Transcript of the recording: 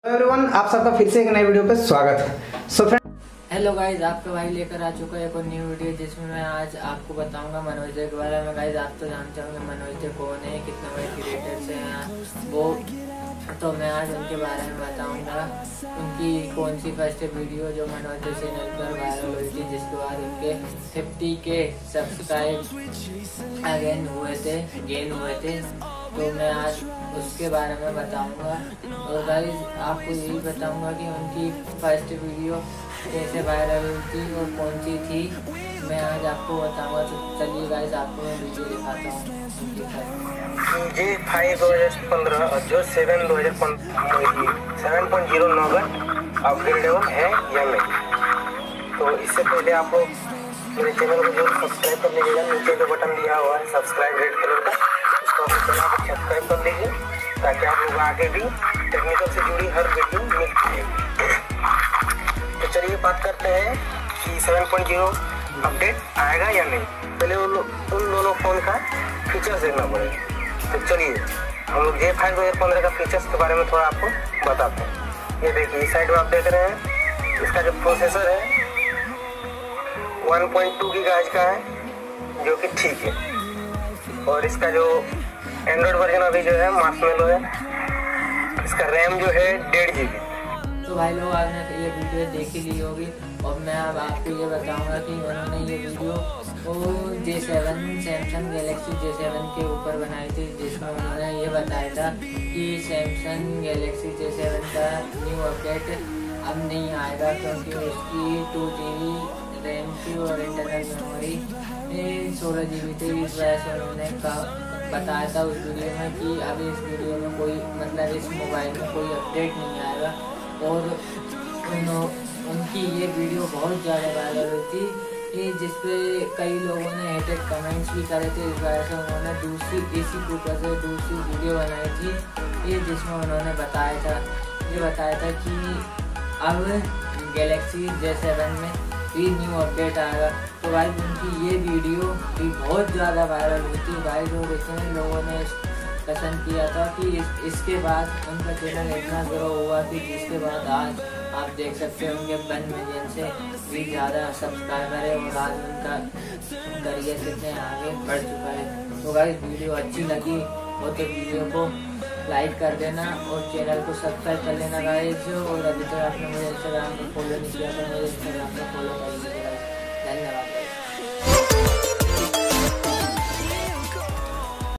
Everyone, आप सबका फिर से एक नए वीडियो पे स्वागत है। सो हेलो गाइज, आपका भाई लेकर आ चुका है एक और न्यू वीडियो जिसमें मैं आज आपको बताऊंगा मनोज दे के बारे में। गाइज आप तो जानते होंगे मनोज दे कौन है, कितने बड़े क्रिएटर्स हैं वो, तो मैं आज उनके बारे में बताऊंगा। उनकी कौन सी फर्स्ट वीडियो जो मनोज दे चैनल पर वायरल हुई थी, जिसके बाद उनके 50K सब्सक्राइब गेन हुए थे, तो मैं आज उसके बारे में बताऊंगा। और गाइज आपको यही बताऊंगा कि उनकी फर्स्ट वीडियो कैसे वायरल हुई थी और कौन सी थी, मैं आज आपको बताऊंगा। तो चलिए गाइज आपको मैं वीडियो दिखाता हूँ। जे 5 2015 और जो 7 2015 7.0 अपग्रेडेबल है या नहीं। तो इससे पहले आप लोग मेरे चैनल को जरूर सब्सक्राइब कर लीजिएगा। नीचे जो बटन दिया हुआ है सब्सक्राइब रेड कलर का, उसको सब्सक्राइब कर लीजिए ताकि आप लोग आगे भी टेक्निकल से जुड़ी हर वीडियो मिलती है। तो चलिए बात करते हैं कि 7.0 अपडेट आएगा या नहीं। पहले उन दोनों फ़ोन का फीचर्स देखना पड़ेगा। तो चलिए हम लोग J5 2015 का फीचर्स के बारे में थोड़ा आपको बताते हैं। ये देखिए इस साइड में आप देख रहे हैं, इसका जो प्रोसेसर है 1.2 गीगाहर्ट्ज का है, जो कि ठीक है। और इसका जो एंड्रॉइड वर्जन अभी जो है मार्शमेलो है। इसका रैम जो है 1.5 GB। तो भाई लोग आपने ये वीडियो देख ही ली होगी और मैं अब आपको ये बताऊंगा कि उन्होंने ये video J7 Samsung Galaxy J7 के ऊपर बनाई थी, जिसमें उन्होंने ये बताया था कि सैमसंग गैलेक्सी J7 का न्यू अपडेट अब नहीं आएगा, क्योंकि उसकी 2 GB रैम थी और इंटरनल मेमोरी 16 GB थी। इस वजह से उन्होंने बताया था उस वीडियो में कि अभी इस वीडियो में कोई मतलब इस मोबाइल में कोई अपडेट नहीं आएगा। और उनकी ये वीडियो बहुत ज़्यादा वायरल हुई थी, जिसपे कई लोगों ने हेटेड कमेंट्स भी करे थे। इस वजह से उन्होंने इसी के ऊपर से दूसरी वीडियो बनाई थी, ये जिसमें उन्होंने बताया था कि अब गैलेक्सी J7 में भी न्यू अपडेट आएगा। तो भाई उनकी ये वीडियो भी बहुत ज़्यादा वायरल हुई थी गाइस, और इतने लोगों ने पसंद किया था कि इसके बाद उनका चैनल इतना ग्रो हुआ कि जिसके बाद आज आप देख सकते हैं उनके 1 मिलियन से भी ज़्यादा सब्सक्राइबर है और आज उनका करियर कितने आगे बढ़ चुका है। तो गाइस वीडियो अच्छी लगी हो तो वीडियो को लाइक कर देना और चैनल को सब्सक्राइब कर लेना गाइस। और अभी तक आपने मुझे इंस्टाग्राम पर फॉलो नहीं किया तो मुझे इंस्टाग्राम पर फॉलो कर लीजिएगा। धन्यवाद।